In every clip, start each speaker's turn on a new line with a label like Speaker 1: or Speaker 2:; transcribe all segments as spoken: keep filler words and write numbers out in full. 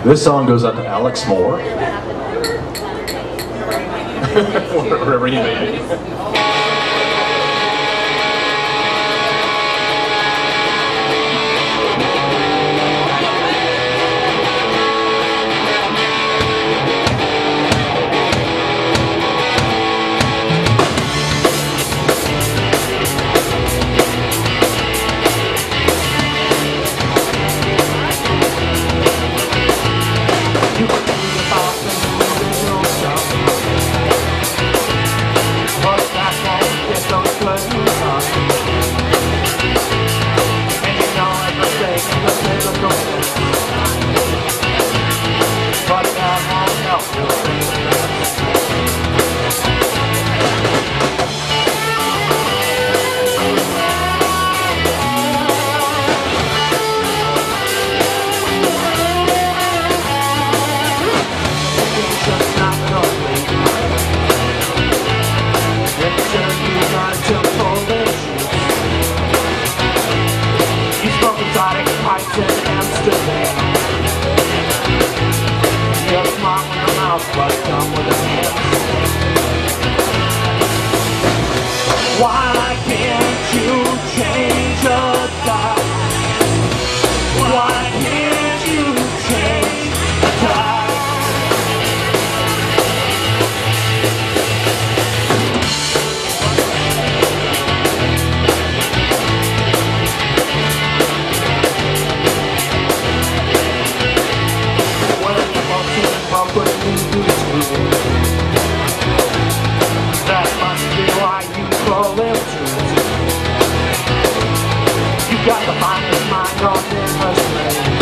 Speaker 1: This song goes out to Alex Moore. Wherever he may be.
Speaker 2: Why can't you change a die? Why can't you change a die? When you walk in the pub with me to school, that must be why you call them truth. You got the finest mind on endless range,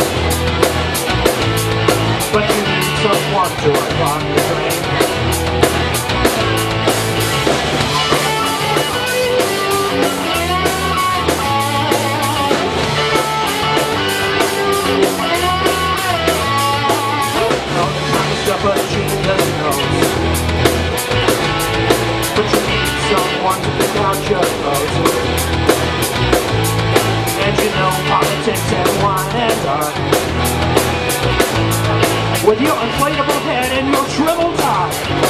Speaker 2: but you need someone to unlock your brain. Know the kind of stuff a genius knows, but you need someone to pick out your clothes. And you know politics and wine and art, with your inflatable head and your shriveled tie.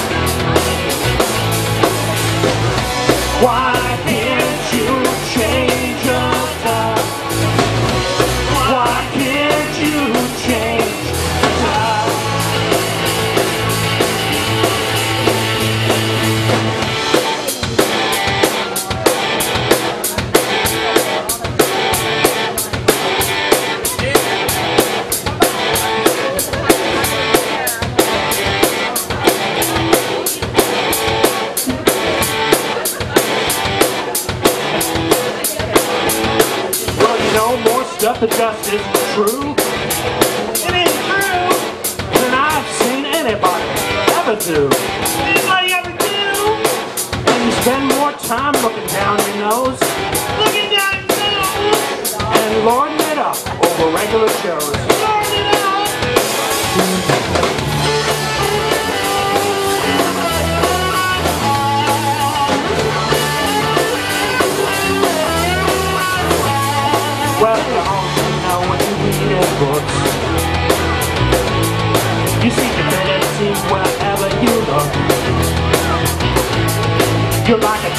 Speaker 2: Why can't you change a die? Why can't you change a die? Stuff that just isn't true. It ain't true than I've seen anybody ever do. Anybody ever do? And you spend more time looking down your nose, looking down your nose, and lording it up over regular shows. Lording it up. Well, you only know what you read in books. You see stupidity wherever you look. You're like a